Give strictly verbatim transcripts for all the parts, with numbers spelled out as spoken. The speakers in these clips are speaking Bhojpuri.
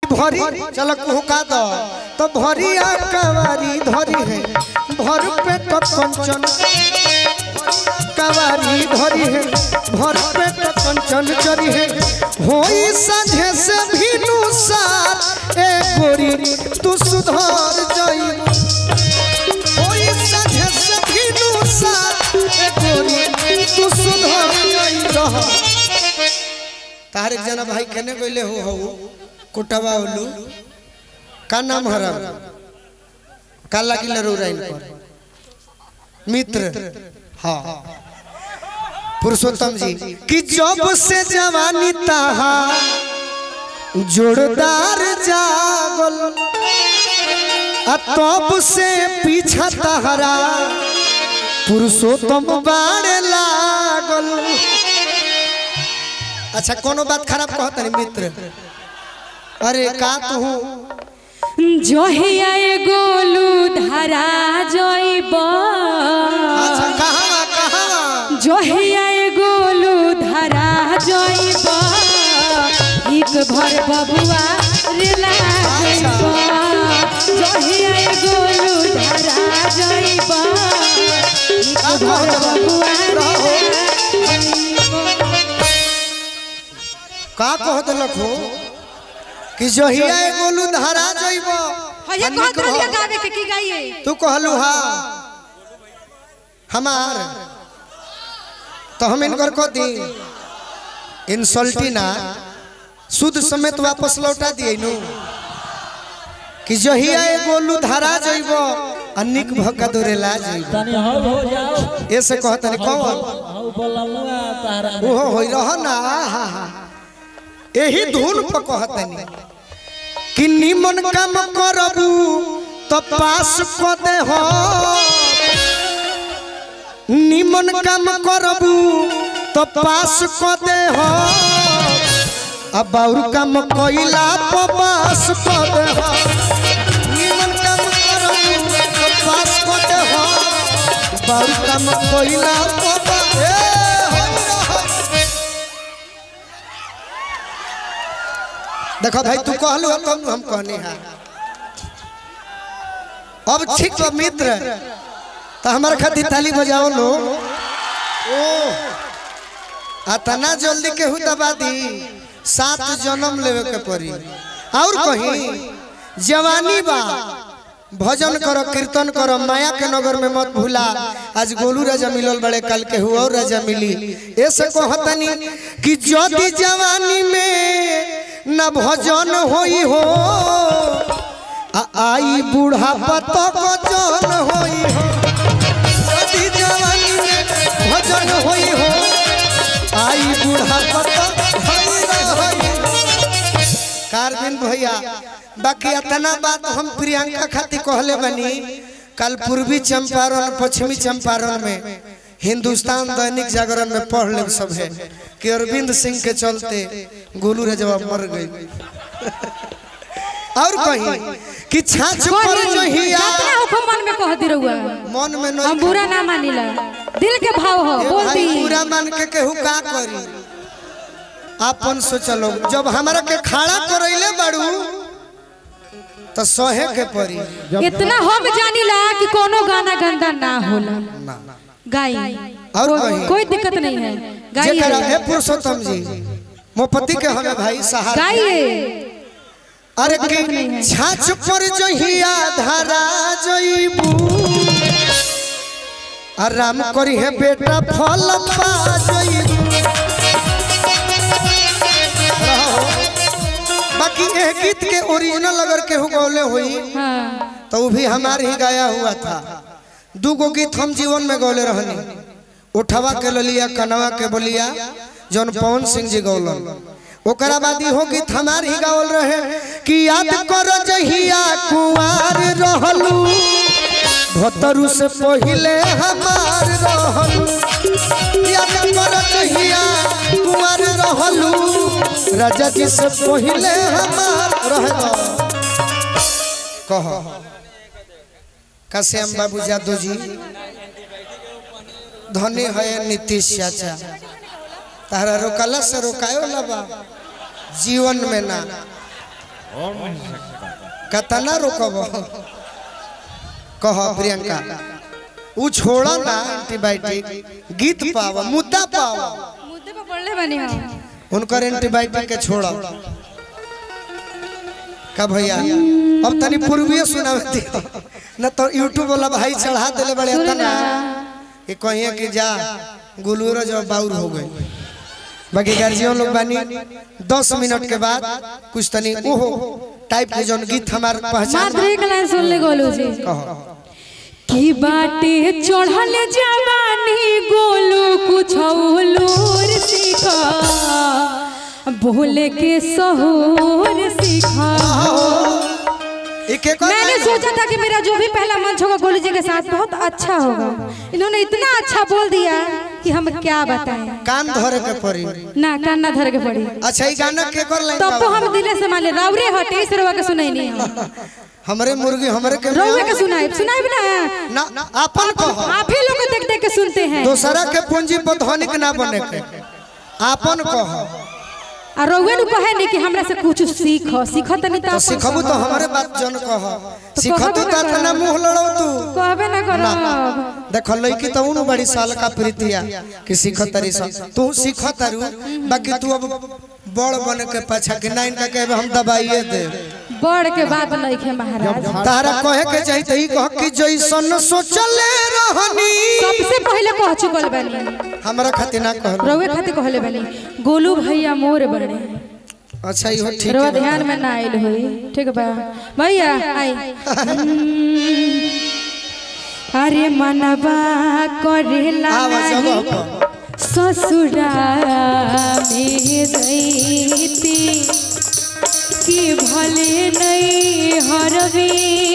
भरी चल कुहका दो तो भरिया कवारी धरी है भर पेट कंचन कवारी धरी है भर पेट कंचन चरी है होई साझे से भी नुसार ए गोरी तू सुधर जाई होई साझे से भी नुसार ए गोरी तू सुधर जाई रह तारिक जना भाई कने गइले हो हो कुटवा उल्लू का नाम हराम काला किला रोराइन पर मित्र हाँ पुरुषोत्तम जी कि जब से जवानी ताहा जोरदार जागल तब से पीछा तहरा पुरुषोत्तम बाड़े लागल। अच्छा कोनो बात खराब कहता नहीं मित्र अरे का तू जोहिया गोलू धरा जइब अच्छा कहां कहां जोहिया गोलू धरा जइब एक भर बबुआ रिला जइब जोहिया गोलू धरा जइब एक भर बबुआ का कहत लखो कि जोहिया गोलू धरा जइब ये कहत रहिए गावे के की गाइए तू कहलू हा हमार तो हम इनकर को दी इंसल्टी ना शुद्ध समेत वापस लौटा दिए नु कि जोहिया गोलू धरा जइब अनिक भक्का दोरेला जइब तनी हो हो जाओ ऐसे कहत नहीं कौन हो बोलमुआ तारा ओहो होई रह ना हा हा यही धुन पर कहत नहीं कि निमन काम करबू तो पास को दे हो निमन काम करबू तो पास को दे हो अब और काम कोइला तो पास को दे हो निमन काम करबू तो पास को दे हो और काम कोइला तो देखो भाई तू कहलू तब हम कहनी है अब ठीक बा मित्र तो हमारे खातिर ताली बजाओ लो ओ अतना जल्दी केहू दबा दी सात जन्म लेवे के पड़ी और कहीं जवानी बा भजन करो कीर्तन करो माया के नगर में मत भूला आज गोलू राजा मिलल बड़े कल के हुआ और राजा मिली ऐसे कहतनी कि जदी जवानी में न भजन होई हो आ आई बूढ़ा पतो को जन होई हो जदी जवानी में भजन होई हो आई बूढ़ा पतो होई कारबिन भैया बाकी इतना बात हम प्रियंका खातिर कहले बनी कल पूर्वी चंपारण पश्चिमी चंपारण में हिंदुस्तान दैनिक जागरण में पढ़ ले सब है कि अरविंद सिंह के चलते गोलू राजा मर गई और कहीं कि छाछ पर जहिया कितना हुक्म मन में कह दी रहुआ मन में नहीं हम बुरा ना मानिला दिल के भाव हो बोल दी बुरा मान के केहू का करी आपन सोचलो जब हमरा के खड़ा करैले बाड़ू तो सहे के परी इतना हम जानिला कि कोनो गाना गंदा ना होला गाई और को, कोई दिक्कत नहीं है गाइए जेकरा है पुरुषोत्तम जी मोपति के हमें भाई सहारा गाइए अरे के छाछ पर जहिया धरा जइबू आराम करी है बेटा फल पा जइबू बाकी ये गीत के ओरिजिनल अगर केहू गौले हुई हाँ। तो वो भी हमारे ही गाया हुआ था दू गो गीत हम जीवन में गौले रहनी उठवा के ललिया कनवा के बोलिया जौन पवन सिंह जी गौलन ओकरा बाद हो गीत हमार ही गावल रहे कि याद कर जहिया कुंवार रहलू भतरू से पहिले हमार रहलू याद कर जहिया कुंवार रहलू राजा जी से पहिले हमार रहलो कहो काश्याम बाबू यादव जी धनी है नीतीश चाचा तारा रोकला से रोकायो लबा जीवन में ना कतना रोकब कह प्रियंका उ छोड़ा ना एंटीबायोटिक गीत पावा मुद्दा पावा मुद्दे पे पड़ले बनी हम उनकर एंटीबायोटिक के छोड़ा का भैया अब तनी पूर्वीय सुनावे दियो न तो यूट्यूब वाला भाई चढ़ा देले बड़े तना कि कहिए कि जा गुलूरो जो बाउर हो गए बाकी गार्जियन लोग बानी दस मिनट के बाद कुछ तनी ओहो टाइप के जोन गीत हमार पहचान मात्र एक लाइन सुन ले गोलू जी कहो की बाटे चढ़ल जवानी गोलू कुछ लूर सीखा बोले के सहूर सीखा मैंने सोचा था कि मेरा जो भी पहला मंच होगा गोलू जी के साथ बहुत अच्छा होगा इन्होंने इतना अच्छा बोल दिया कि हम क्या बताएं कान धरे के पड़ी ना कान ना धरे के पड़ी अच्छा ये गाना के कर लाइन तब तो हम दिले से माने रावरे हटे सरवा के सुनाई नहीं हम हमरे मुर्गी हमरे के रउवे के सुनाई सुनाई भी ना ना अपन कहो आप ही लोग देख देख के सुनते हैं दूसरा के पूंजी पर धनिक ना बने के अपन कहो आ रउवे नु कहे नहीं कि हमरा से कुछ सीख सीख तनी तो सिखबू तो हमरे बात जन कह सिखतू त तना मुंह लड़ो तू कहबे ना करो देख लइकी त उनु बड़ी साल का प्रीतिया कि सिखतरी स तू सिखतरू बाकी तू अब बड़ बने के पाछा कि नाइन का कहबे हम दबाइए दे बड़ के बात नहीं है महाराज तारा कहे के चाहि त ई कह कि जइसन सोचले रहनी सबसे पहले कह चुकल बनी हमरा खातिर ना कहल रउवे खातिर कहले बनी गोलू भैया मोर बने अच्छा इहो ठीक रो है ध्यान में ना आइल होई ठीक बा भैया आई अरे मनवा करेला ससुरा में जईती कि भले नहीं हरवे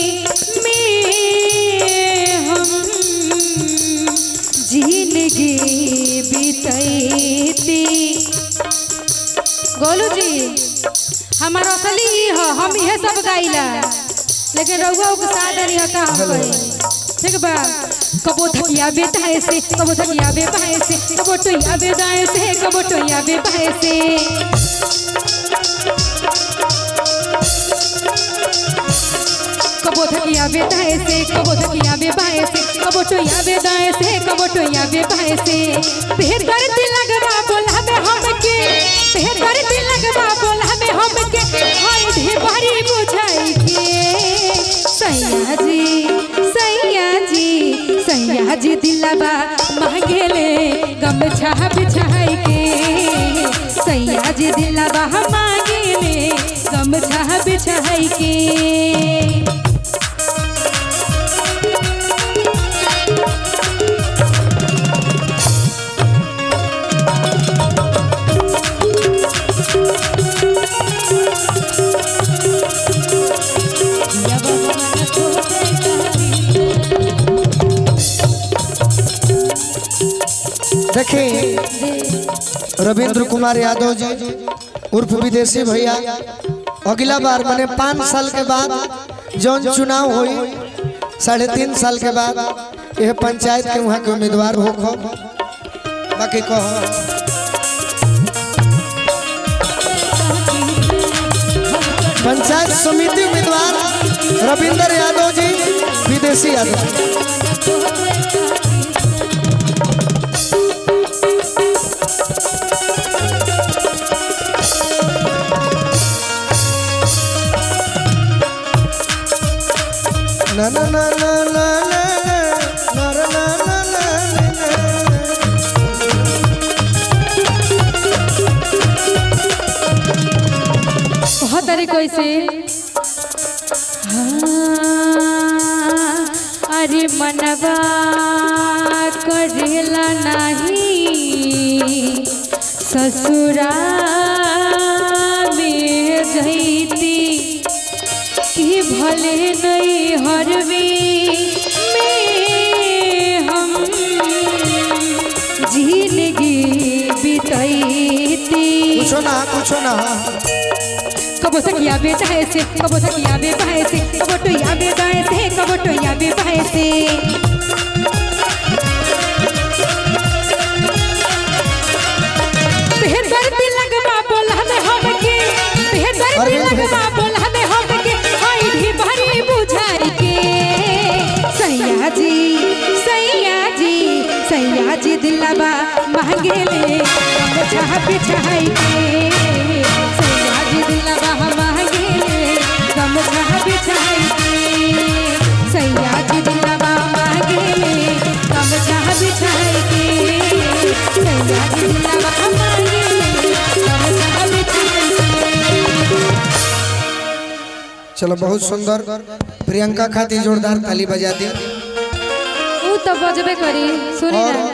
में हम जिंदगी बीतैती गोलू जी हमारा असली ही है हम ये सब गाइला लेकिन रउआ के साथ नहीं का हम कहे ठीक बा कबो थकिया बेटा ऐसे कबो थकिया बे पाए से कबो टोया बे दाए से कबो टोया बे पाए से कबो थकिया बे दाए से कबो थकिया बे पाए से कबो टोया बे दाए से कबो टोया बे पाए से पेट दर्द लगवा बोला बे हमके पेट दर्द लगवा बोला बे हमके हाय ढेबारी बुझाई के सैया जी सैया जी सैया जी दिलवा मांगेले गमछा बिछाई के सैया जी दिलवा मांगेले गमछा बिछाई के देखिए रविंद्र कुमार यादव जी उर्फ विदेशी भैया अगला बार मैंने पाँच साल के बाद जौन चुनाव हुई साढ़े तीन साल के बाद यह पंचायत के वहाँ के उम्मीदवार हो खो बाकी कहो पंचायत समिति उम्मीदवार रविंद्र यादव जी विदेशी यादव ना ना ना ना ना ना ना ना ना बहुत तरीकों से अरे मनवा करेला नहीं ससुरा में जईती कि भले नहीं हरवे में हम जिंदगी बिताईती कुछ ना कुछ ना कबो सकिया बेटा ऐसे कबो सकिया बे पाए से कबो टोया बे दाए से कबो टोया बे पाए से पेट दर्द लगवा बोला में हमके पेट दर्द लगवा बोला मांगेले गमछा बिछाई के सैया जी दिलवा मांगेले गमछा बिछाई के सैया जी दिलवा मांगेले गमछा बिछाई के सैया जी दिलवा मांगेले गमछा बिछाई के। चलो बहुत सुंदर। प्रियंका खातिर जोरदार ताली बजा दी। ऊ तो बजबे करी सुनी ना।